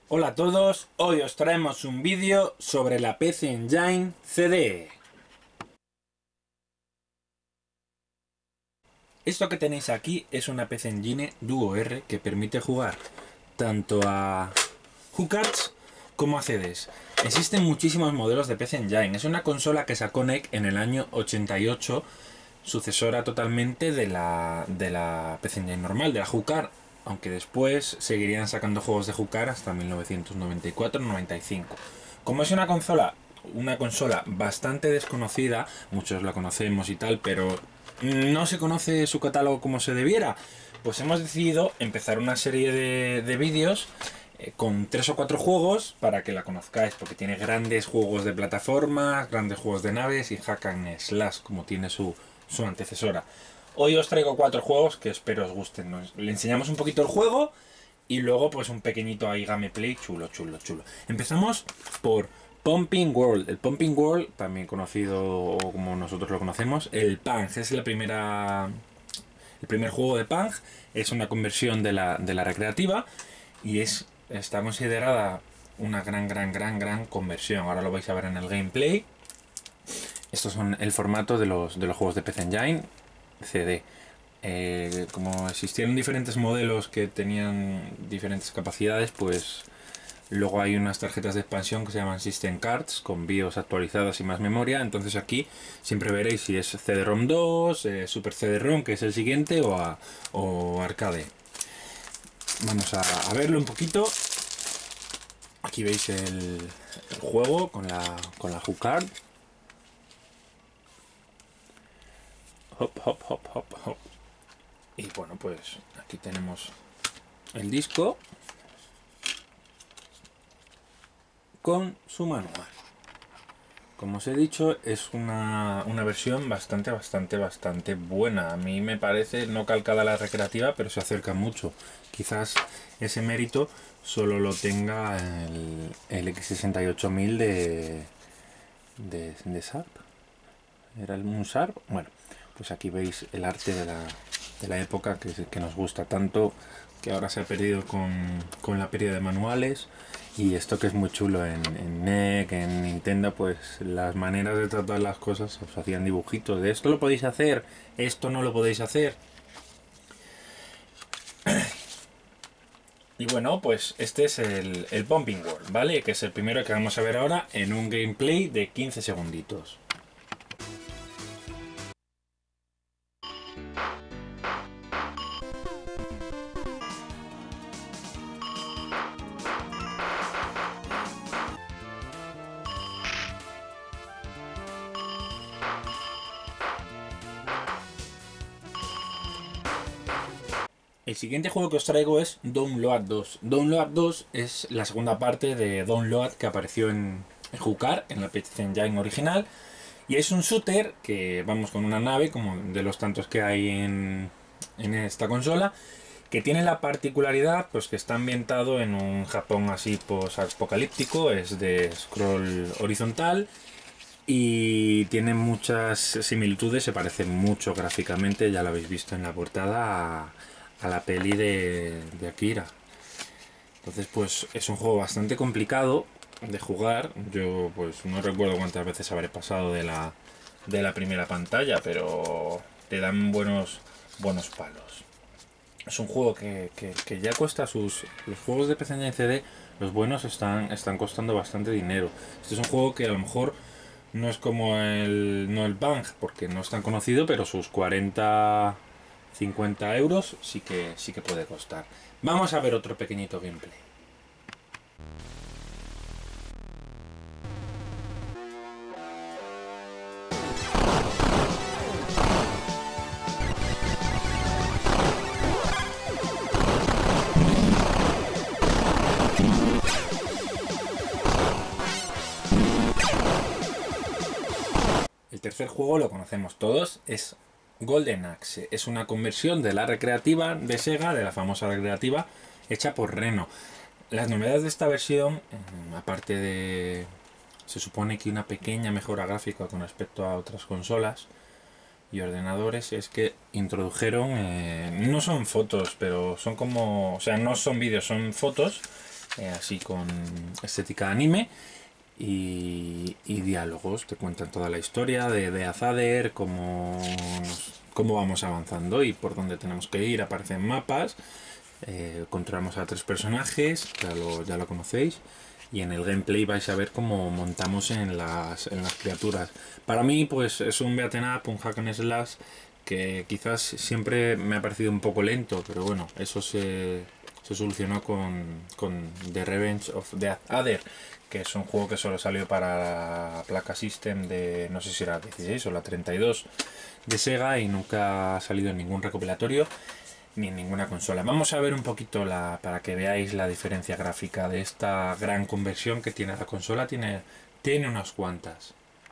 Hola a todos, hoy os traemos un vídeo sobre la PC Engine CD. Esto que tenéis aquí es una PC Engine Duo R que permite jugar tanto a HuCards como a CDs. Existen muchísimos modelos de PC Engine, es una consola que sacó NEC en el año 88, sucesora totalmente de la PC Engine normal, de la HuCard. Aunque después seguirían sacando juegos de HuCard hasta 1994-95. Como es una consola bastante desconocida, muchos la conocemos y tal, pero no se conoce su catálogo como se debiera, pues hemos decidido empezar una serie de vídeos con 3 o 4 juegos para que la conozcáis, porque tiene grandes juegos de plataformas, grandes juegos de naves y hack and slash, como tiene su antecesora. Hoy os traigo 4 juegos que espero os gusten. Le enseñamos un poquito el juego y luego pues un pequeñito ahí gameplay chulo. Empezamos por Pumping World. El Pumping World, también conocido como nosotros lo conocemos, el Pang. Es el primer juego de Pang. Es una conversión de la recreativa y está considerada una gran conversión. Ahora lo vais a ver en el gameplay. Estos son el formato de los juegos de PC Engine CD. Como existieron diferentes modelos que tenían diferentes capacidades, pues luego hay unas tarjetas de expansión que se llaman System Cards con BIOS actualizadas y más memoria. Entonces aquí siempre veréis si es CD-ROM 2, Super CD-ROM, que es el siguiente, o arcade. Vamos a verlo un poquito. Aquí veis el juego con la HuCard. Hop. Y bueno, pues aquí tenemos el disco con su manual. Como os he dicho, es una versión bastante buena. A mí me parece no calcada a la recreativa, pero se acerca mucho. Quizás ese mérito solo lo tenga el X68000 de Sharp. ¿Era un Sharp? Bueno, pues aquí veis el arte de la época que nos gusta tanto, que ahora se ha perdido con la pérdida de manuales. Y esto que es muy chulo en NEC, en Nintendo, pues las maneras de tratar las cosas os hacían dibujitos de esto lo podéis hacer, esto no lo podéis hacer. Y bueno, pues este es el Pumping World, ¿vale? Que es el primero que vamos a ver ahora en un gameplay de 15 segunditos. El siguiente juego que os traigo es Download 2. Download 2 es la segunda parte de Download que apareció en HuCard, en la PC Engine original. Y es un shooter que vamos con una nave, como de los tantos que hay en esta consola, que tiene la particularidad pues que está ambientado en un Japón así post-apocalíptico, es de scroll horizontal y tiene muchas similitudes, se parece mucho gráficamente, ya lo habéis visto en la portada, a la peli de Akira. Entonces pues es un juego bastante complicado de jugar. Yo pues no recuerdo cuántas veces habré pasado de la primera pantalla, pero te dan buenos palos. Es un juego que ya cuesta los juegos de PC Engine CD, los buenos están costando bastante dinero. Este es un juego que a lo mejor no es como no el Bang, porque no es tan conocido, pero sus 40-50 euros sí que puede costar. Vamos a ver otro pequeñito gameplay. El tercer juego lo conocemos todos, es Golden Axe. Es una conversión de la recreativa de Sega, de la famosa recreativa, hecha por Reno. Las novedades de esta versión, aparte de... se supone que una pequeña mejora gráfica con respecto a otras consolas y ordenadores, es que introdujeron... no son fotos, pero son como... o sea, no son vídeos, son fotos así con estética de anime. Y diálogos, te cuentan toda la historia de Azader, cómo vamos avanzando y por dónde tenemos que ir. Aparecen mapas, controlamos a 3 personajes, ya lo conocéis, y en el gameplay vais a ver cómo montamos en las criaturas. Para mí pues es un beat'em up, un hack and slash, que quizás siempre me ha parecido un poco lento, pero bueno, eso se solucionó con The Revenge of the Other, que es un juego que solo salió para la placa System de, no sé si era la 16 o la 32 de Sega, y nunca ha salido en ningún recopilatorio ni en ninguna consola. Vamos a ver un poquito para que veáis la diferencia gráfica de esta gran conversión que tiene la consola. Tiene unas cuantas.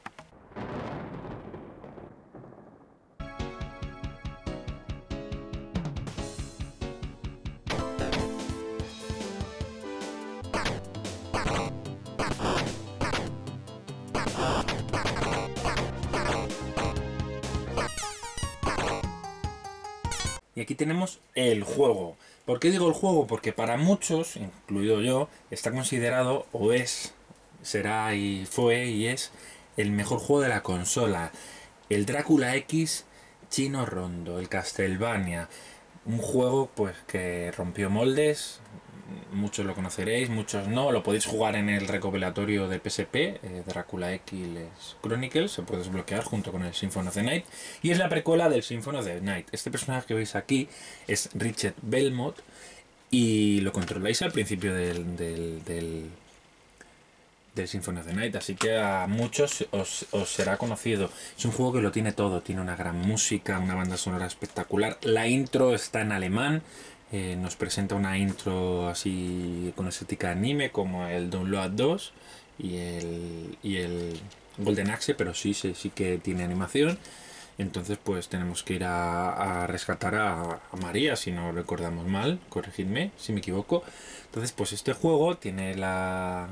Y aquí tenemos el juego. ¿Por qué digo el juego? Porque para muchos, incluido yo, está considerado, o es, será y fue y es el mejor juego de la consola. El Drácula X chino rondo, el Castlevania. Un juego pues que rompió moldes. Muchos lo conoceréis, muchos no. Lo podéis jugar en el recopilatorio de PSP, Drácula X Chronicles. Se puede desbloquear junto con el Symphony of the Night. Y es la precuela del Symphony of the Night. Este personaje que veis aquí es Richard Belmont. Y lo controláis al principio del Symphony of the Night. Así que a muchos os será conocido. Es un juego que lo tiene todo. Tiene una gran música, una banda sonora espectacular. La intro está en alemán. Nos presenta una intro así con estética de anime, como el Download 2 y el Golden Axe, pero sí que tiene animación. Entonces pues tenemos que ir a rescatar a María, si no recordamos mal, corregidme si me equivoco. Entonces pues este juego tiene la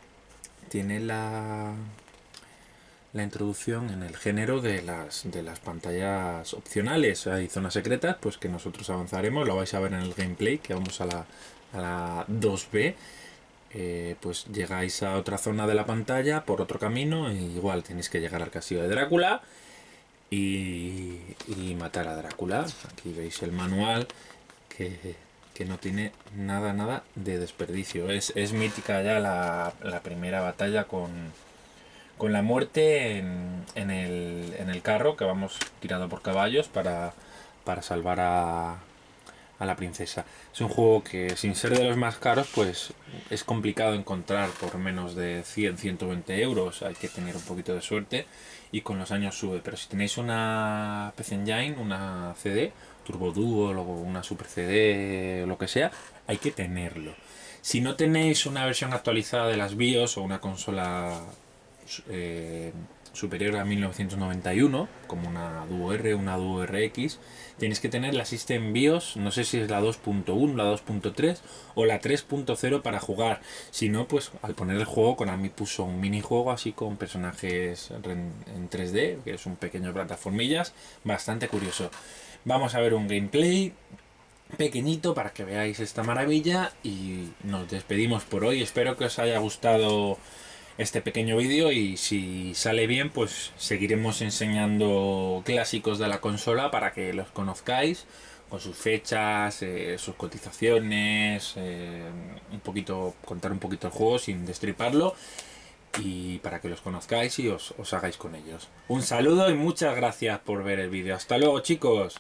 introducción en el género de las pantallas opcionales. Hay zonas secretas pues que nosotros avanzaremos, lo vais a ver en el gameplay, que vamos a la 2B. Pues llegáis a otra zona de la pantalla por otro camino, e igual tenéis que llegar al castillo de Drácula y matar a Drácula. Aquí veis el manual que no tiene nada de desperdicio. Es mítica ya la primera batalla con la muerte en el carro, que vamos tirado por caballos para salvar a la princesa. Es un juego que, sin ser de los más caros, pues es complicado encontrar por menos de 100-120 euros. Hay que tener un poquito de suerte y con los años sube. Pero si tenéis una PC Engine, una CD, Turbo Duo, una Super CD o lo que sea, hay que tenerlo. Si no tenéis una versión actualizada de las BIOS o una consola superior a 1991, como una Duo R, una Duo RX, tenéis que tener la System BIOS, no sé si es la 2.1, la 2.3 o la 3.0 para jugar. Si no, pues al poner el juego, Konami puso un minijuego así con personajes en 3D, que es un pequeño plataformillas, bastante curioso. Vamos a ver un gameplay pequeñito para que veáis esta maravilla y nos despedimos por hoy. Espero que os haya gustado este pequeño vídeo y si sale bien pues seguiremos enseñando clásicos de la consola para que los conozcáis con sus fechas, sus cotizaciones, contar un poquito el juego sin destriparlo y para que los conozcáis y os hagáis con ellos. Un saludo y muchas gracias por ver el vídeo. Hasta luego, chicos.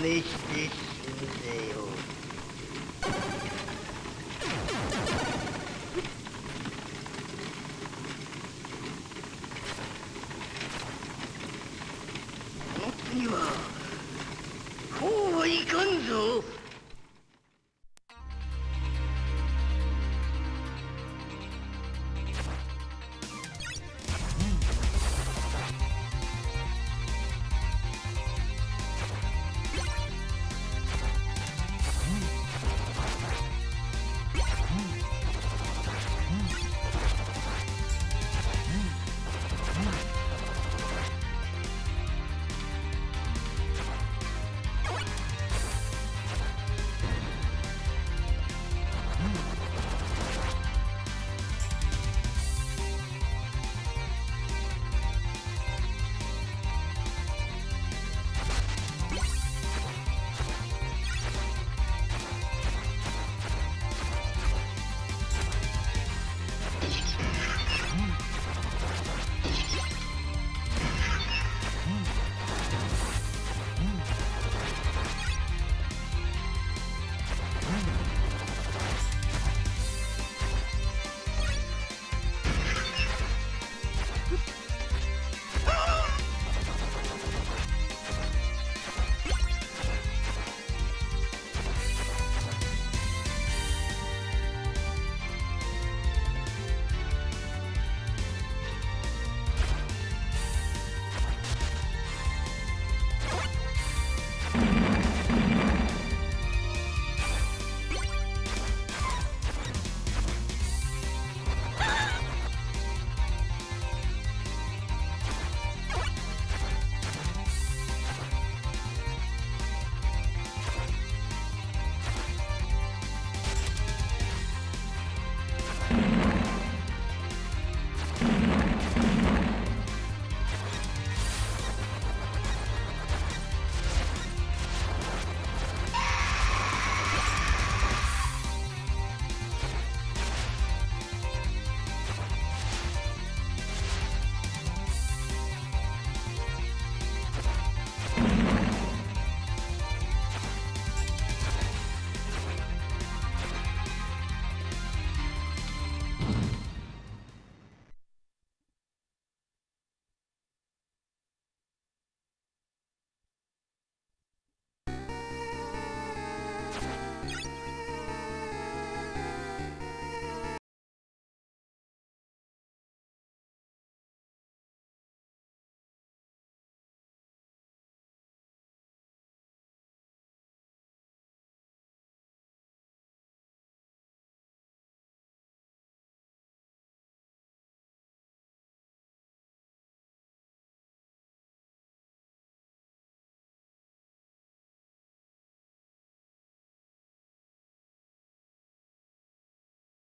English.